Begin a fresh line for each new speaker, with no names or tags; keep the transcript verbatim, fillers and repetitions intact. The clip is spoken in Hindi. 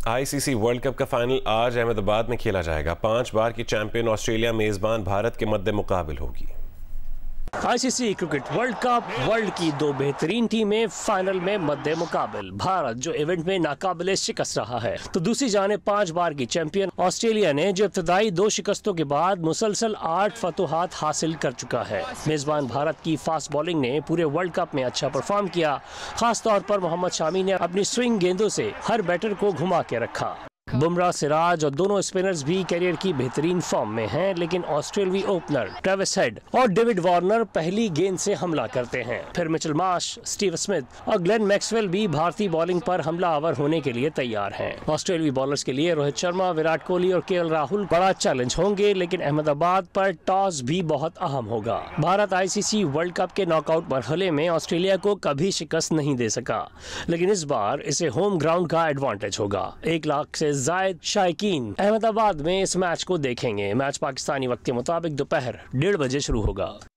आईसीसी वर्ल्ड कप का फाइनल आज अहमदाबाद में खेला जाएगा। पांच बार की चैंपियन ऑस्ट्रेलिया मेजबान भारत के मद्दे मुकाबिल होगी।
ICC cricket world cup world की दो बेहतरीन टीमें फाइनल में मद्दे मुकाबिल। भारत जो इवेंट में नाकाबिले शिकस्त रहा है, तो दूसरी जाने पांच बार की चैंपियन ऑस्ट्रेलिया ने जो इब्तदाई दो शिकस्तों के बाद मुसलसल आठ फतुहात हासिल कर चुका है। मेजबान भारत की फास्ट बॉलिंग ने पूरे वर्ल्ड कप में अच्छा परफॉर्म किया। खास तौर पर मोहम्मद शामी ने अपनी स्विंग गेंदों से हर बैटर को घुमा के रखा। बुमराह, सिराज और दोनों स्पिनर्स भी करियर की बेहतरीन फॉर्म में हैं, लेकिन ऑस्ट्रेलियाई ओपनर ट्रेविस हेड और डेविड वार्नर पहली गेंद से हमला करते हैं। फिर मिचेल मार्श, स्टीव स्मिथ और ग्लेन मैक्सवेल भी भारतीय बॉलिंग पर हमलावर होने के लिए तैयार हैं। ऑस्ट्रेलियाई बॉलर्स के लिए रोहित शर्मा, विराट कोहली और केएल राहुल बड़ा चैलेंज होंगे, लेकिन अहमदाबाद पर टॉस भी बहुत अहम होगा। भारत आईसीसी वर्ल्ड कप के नॉकआउट मरहले में ऑस्ट्रेलिया को कभी शिकस्त नहीं दे सका, लेकिन इस बार इसे होम ग्राउंड का एडवांटेज होगा। एक लाख से जायद शायकीन अहमदाबाद में इस मैच को देखेंगे। मैच पाकिस्तानी वक्त के मुताबिक दोपहर डेढ़ बजे शुरू होगा।